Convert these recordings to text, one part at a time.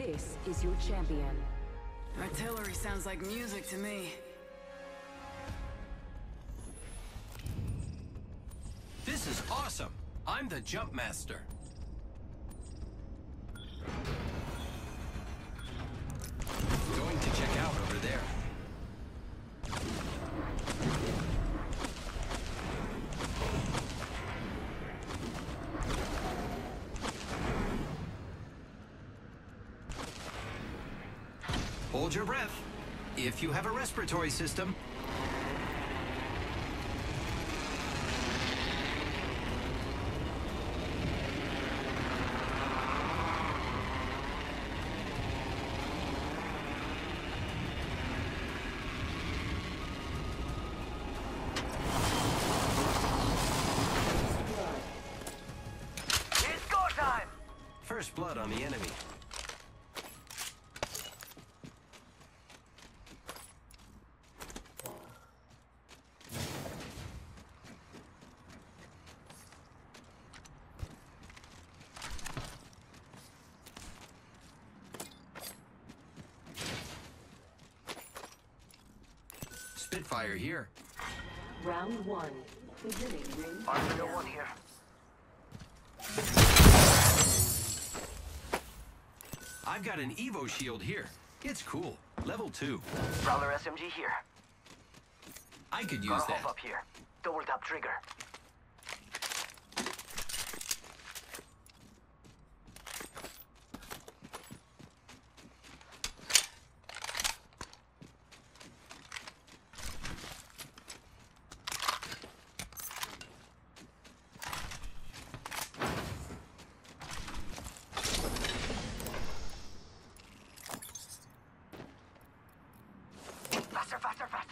This is your champion. Artillery sounds like music to me. This is awesome! I'm the jump master. Going to check out over there. Hold your breath. If you have a respiratory system. It's go time! First blood on the enemy. Spitfire here. Round one. Beginning ring. Arsenal one here. I've got an Evo shield here. It's cool. Level 2. Prowler SMG here. I could use Got a that. hop up here. Double tap trigger. Faster, faster, faster.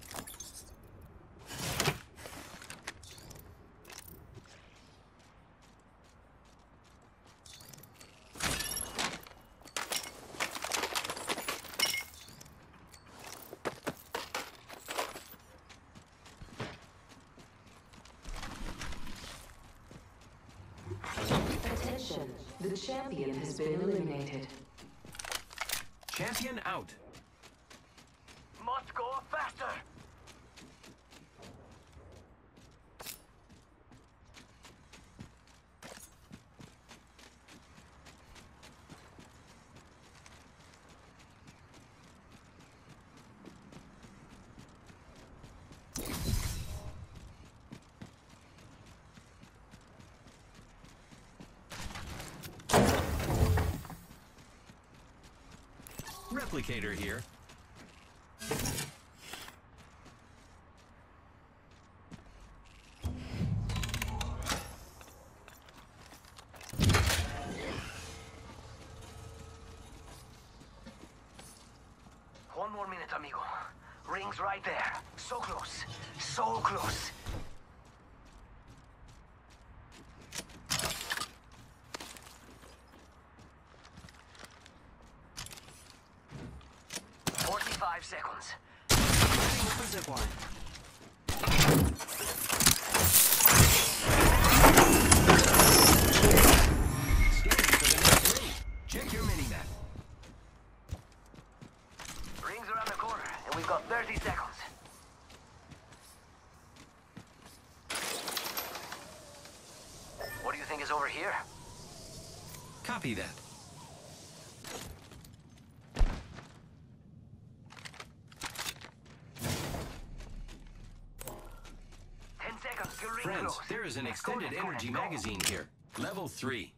Attention. The champion has been eliminated. Champion out. Must go faster. Replicator here. One more minute, amigo. Ring's right there. So close. So close. "45 seconds. Setting up a zip line. Scanning for the next ring. Check your mini-map. Ring's around the corner, and we've got 30 seconds. What do you think is over here? Copy that. Friends, there is an extended energy magazine here. Level 3.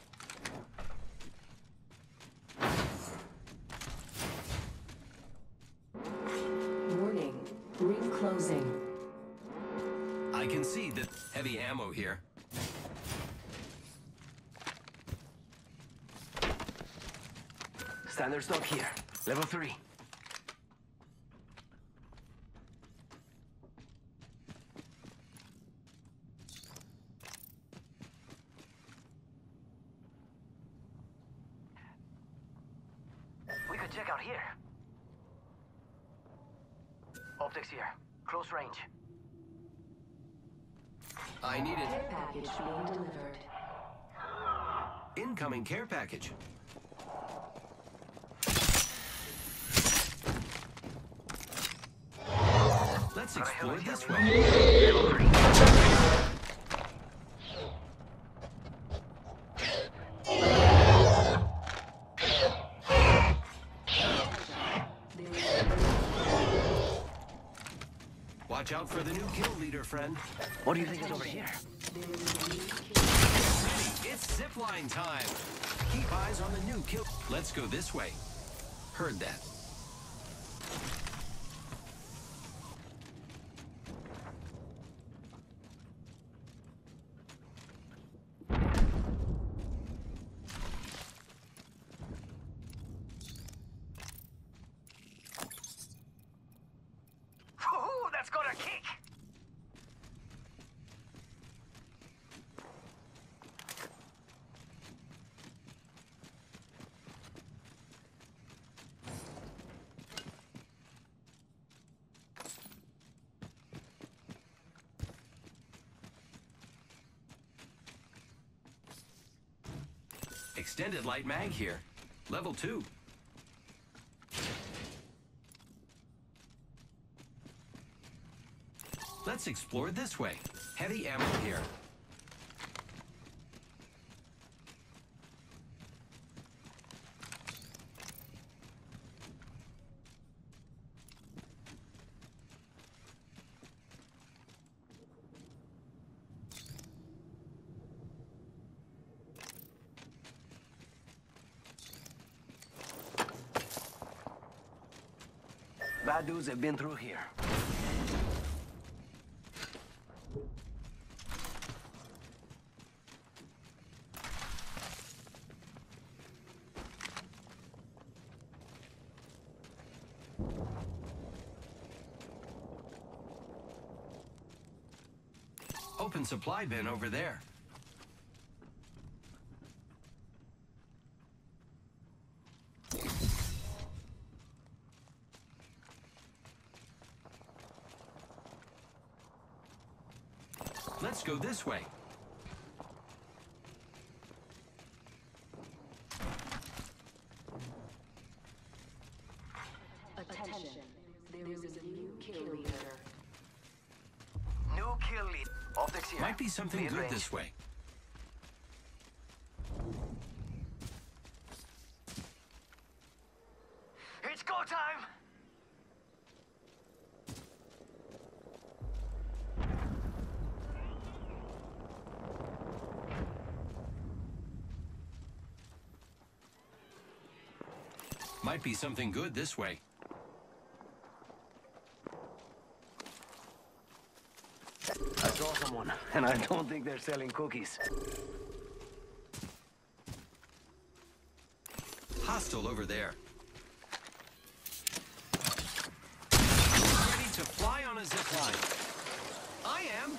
Warning. Ring closing. I can see the heavy ammo here. Standard stock here. Level 3. We could check out here. Optics here. Close range. I need it. Care package being delivered. Incoming care package. Let's Got a explore heli this champion. way. Level 3. Watch out for the new kill leader, friend. What do you think is over here? It's zipline time. Keep eyes on the new kill. Let's go this way. Heard that. Woohoo, that's got a kick! Extended light mag here. Level 2. Let's explore this way. Heavy ammo here. Bad dudes have been through here. Open supply bin over there. Let's go this way. Attention. There is a new kill leader. New kill lead. Optics here. Might be something good Mid-range. this way. It's go time! Might be something good this way. I saw someone, and I don't think they're selling cookies. Hostile over there. Ready to fly on a zip line. I am.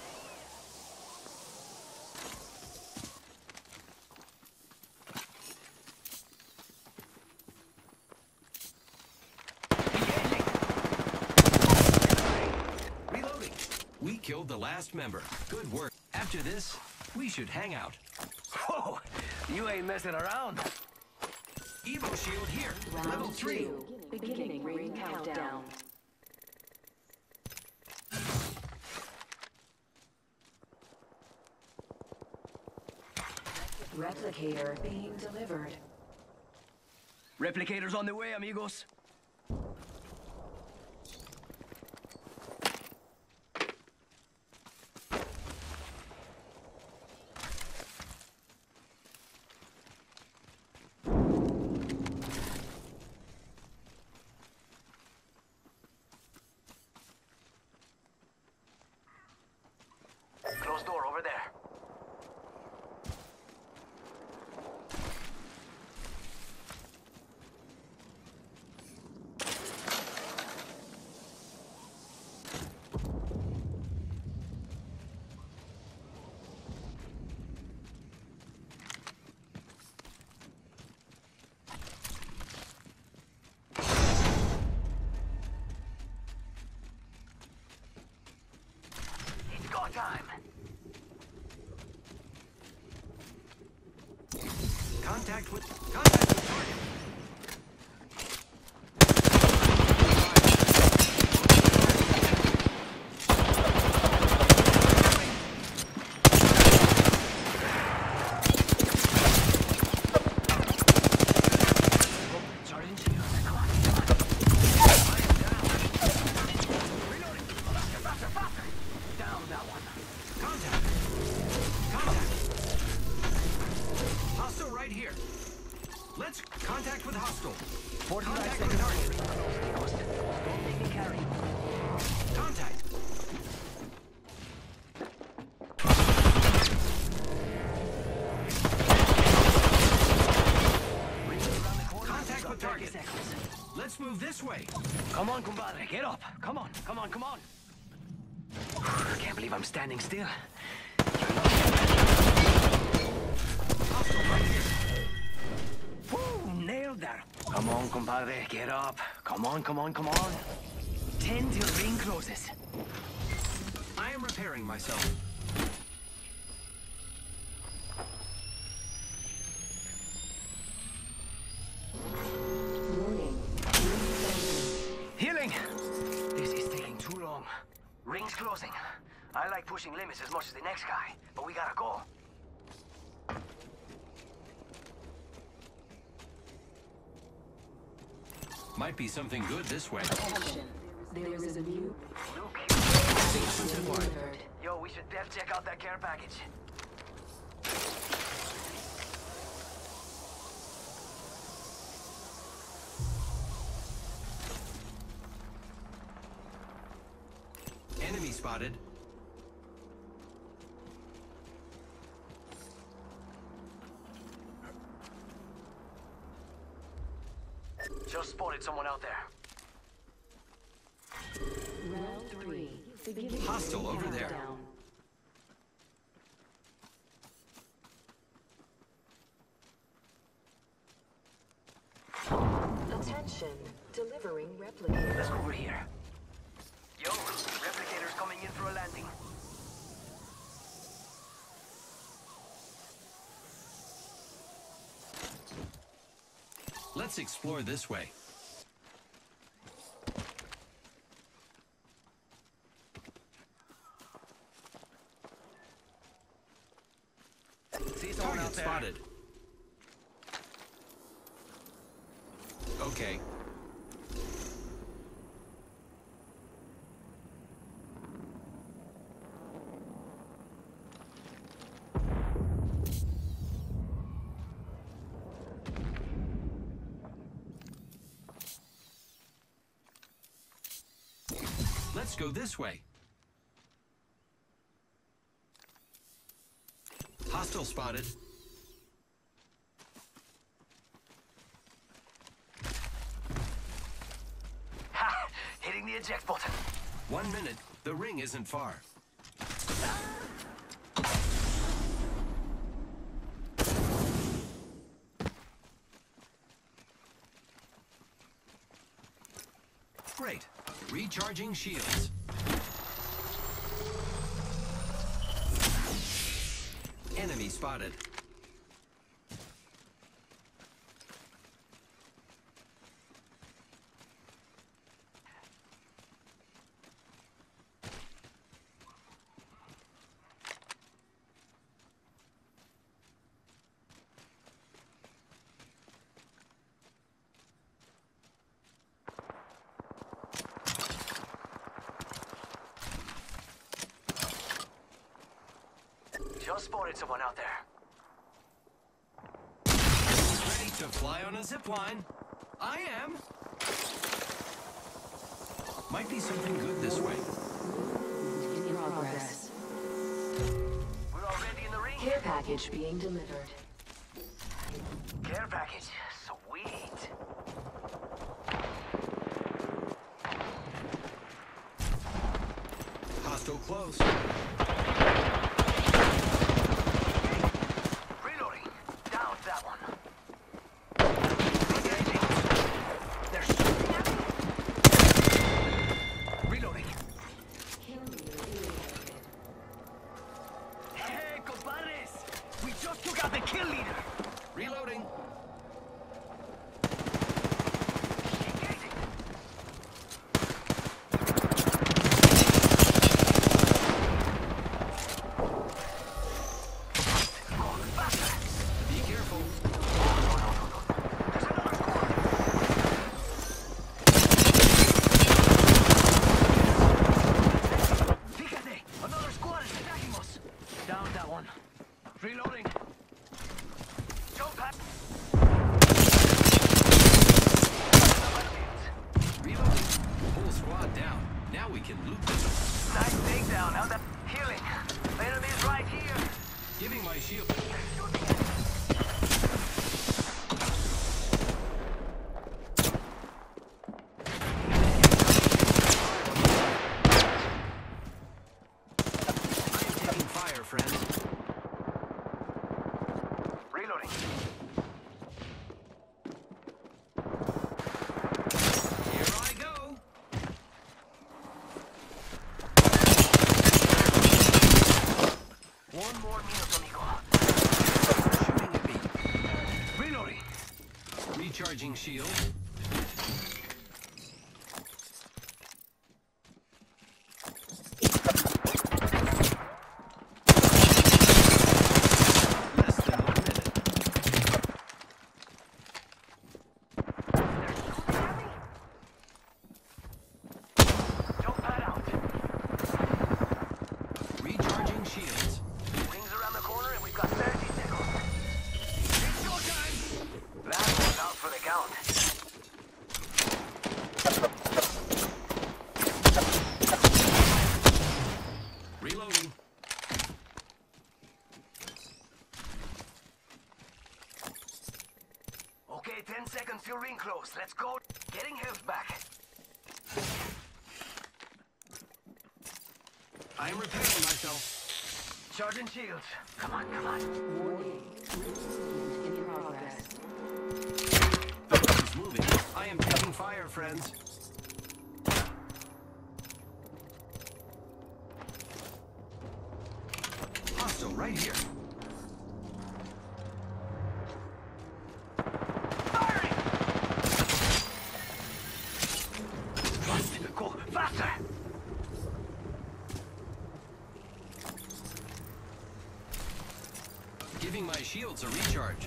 Reloading. We killed the last member. Good work. After this, we should hang out. Whoa! You ain't messing around. Evo shield here. Level 3. Beginning ring countdown. Replicator being delivered. Replicators on the way, amigos. Closed door over there. It's go time. Contact with target. Contact with hostile. 45 Contact seconds. with target. Don't make me carry. Contact. Contact with target. Let's move this way. Come on, compadre, get up. Come on, come on, come on. I can't believe I'm standing still. Hostile right here. Woo, nailed that. Come on, compadre, get up. Come on, come on, come on. 10 till ring closes. I am repairing myself. Warning. Healing! This is taking too long. Ring's closing. I like pushing limits as much as the next guy, but we gotta go. Might be something good this way. Attention. There is a new Luke. delivered. Yo, we should def check out that care package. Enemy spotted. Just spotted someone out there. Round 3. Beginning Hostile over there. countdown. Attention. Delivering replicator. Let's go over here. Yo, replicator's coming in for a landing. Let's explore this way. See someone Target out there. spotted. Okay. Let's go this way. Hostile spotted. Ha! Hitting the eject button. 1 minute. The ring isn't far. Great. Recharging shields. Enemy spotted. Just spotted someone out there. Ready to fly on a zip line? I am. Might be something good this way. In progress. We're already in the ring. Care package being delivered. Care package. Sweet. Hostile close. Reloading. Down that one. Engaging. They're shooting at me. Reloading. Hey, compadres! We just took out the kill leader. Reloading. Engaging. Going faster. Be careful. There's another squad. Fíjate, another squad is attacking us. Down that one. Reloading. Jump pad. Taking fire, friends. Reloading. Here I go. One more minute, amigo. Shooting at me. Reloading. Recharging shield. Less than 1 minute. Jump pad out. Recharging shields. Rings around the corner and we've got 30 seconds. It's showtime. Last one's out for the count. Reloading. Okay, 10 seconds till ring close. Let's go. Getting health back. I am repairing myself. Charging shields. Come on, come on. Warning. Movement in progress. He's moving. I am taking fire, friends. Hostile right here. Firing! Go faster! Giving my shields a recharge.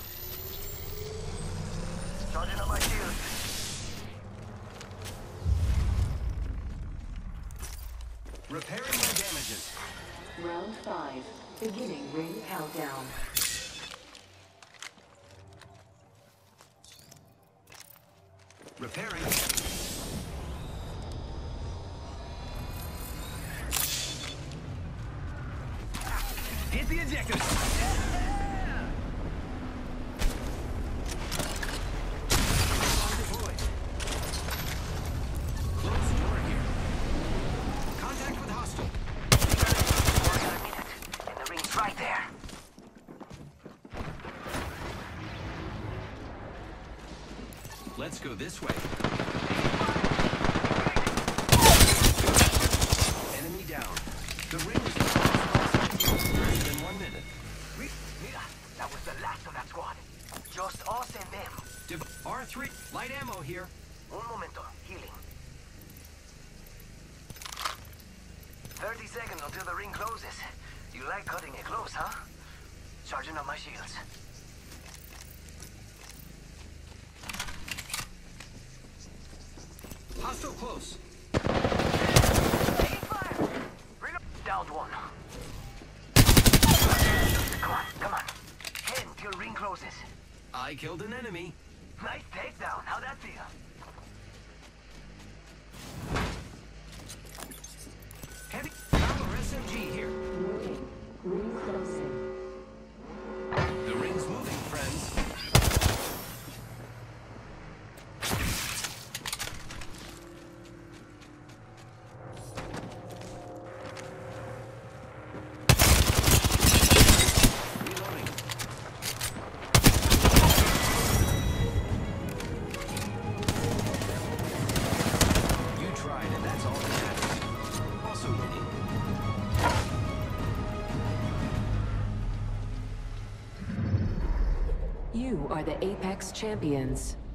Charging up my shield. Repairing my damages. Round 5. Beginning ring countdown. Repairing. Hit the ejector. On deployed. Close door here. Contact with hostile. More than a minute, and the ring's right there. Let's go this way. Enemy down. The ring is less than 1 minute. Mira, that was the last of that squad. Just us and them. R3. Light ammo here. Un momento. Healing. 30 seconds until the ring closes. You like cutting it close, huh? Charging up my shields. Hostile close. Taking fire! Reload. Downed one. Come on, come on. Head until ring closes. I killed an enemy. Nice takedown. How'd that feel? Heavy power SMG here. Warning. Ring closing. The ring's moving, friends. Reloading. You tried, and that's all that matters. Also winning. You are the Apex Champions.